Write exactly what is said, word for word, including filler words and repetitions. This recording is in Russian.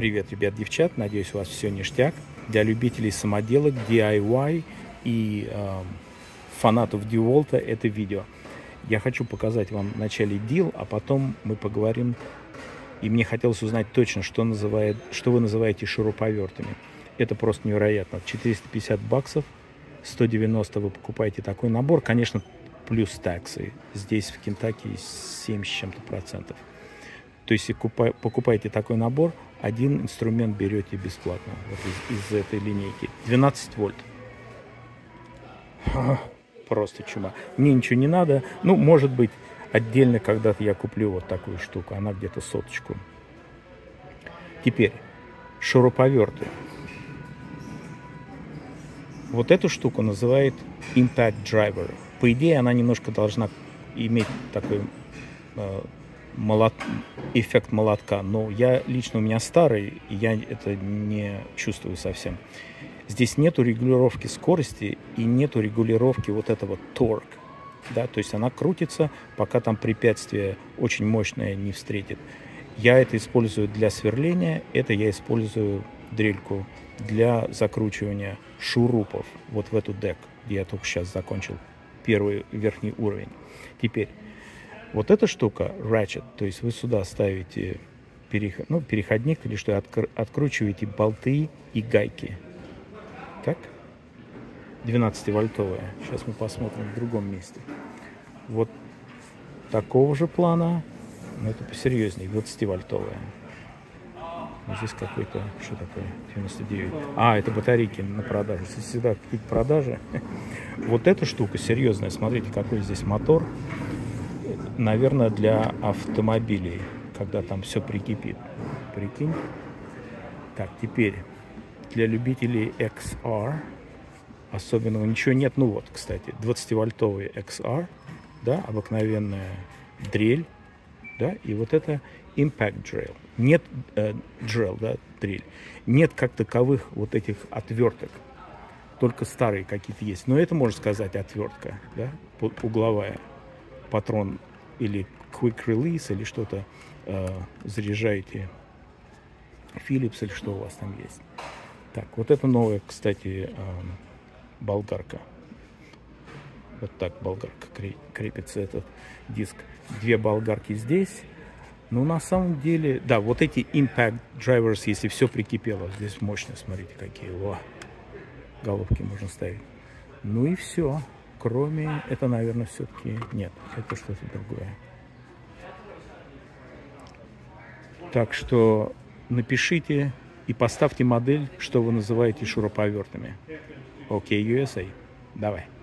Привет, ребят, девчат, надеюсь, у вас все ништяк. Для любителей самоделок, ди ай вай и э, фанатов DeWalt это видео. Я хочу показать вам вначале дил, а потом мы поговорим. И мне хотелось узнать точно, что, называет, что вы называете шуруповертами. Это просто невероятно. четыреста пятьдесят баксов, сто девяносто вы покупаете такой набор. Конечно, плюс таксы. Здесь в Кентаки семь с чем-то процентов. То есть, если покупаете такой набор, один инструмент берете бесплатно вот из, из этой линейки. двенадцать вольт. Просто чума. Мне ничего не надо. Ну, может быть, отдельно когда-то я куплю вот такую штуку. Она где-то соточку. Теперь, шуруповерты. Вот эту штуку называют Impact Driver. По идее, она немножко должна иметь такой э, молот... эффект молотка. Но я лично у меня старый, и я это не чувствую совсем. Здесь нету регулировки скорости и нету регулировки вот этого торк. Да? То есть она крутится, пока там препятствие очень мощное не встретит. Я это использую для сверления, это я использую дрельку для закручивания шурупов вот в эту дек, где я только сейчас закончил первый верхний уровень. Теперь вот эта штука ratchet, то есть вы сюда ставите переход, ну, переходник или что, откр откручиваете болты и гайки. Так? двенадцативольтовая. Сейчас мы посмотрим в другом месте. Вот такого же плана, но это посерьезнее, двадцативольтовая. Вот здесь какой-то, что такое, девяносто девять. А, это батарейки на продажу. Если всегда какие-то продажи. Вот эта штука серьезная. Смотрите, какой здесь мотор. Наверное, для автомобилей, когда там все прикипит. Прикинь. Так, теперь для любителей икс ар особенного ничего нет. Ну вот, кстати, двадцативольтовый икс ар, да, обыкновенная дрель, да, и вот это Impact Drill. Нет э, drill, да, дрель. Нет как таковых вот этих отверток. Только старые какие-то есть. Но это, можно сказать, отвертка, да, угловая. Патрон или Quick Release, или что-то э, заряжаете Philips, или что у вас там есть. Так, вот это новая, кстати, э, болгарка. Вот так болгарка крепится, этот диск. Две болгарки здесь. Но на самом деле, да, вот эти Impact Drivers, если все прикипело, здесь мощно, смотрите, какие. О, головки можно ставить. Ну и все. Кроме, это, наверное, все-таки нет, это что-то другое. Так что напишите и поставьте модель, что вы называете шуруповертами. Окей, ю эс эй. Давай.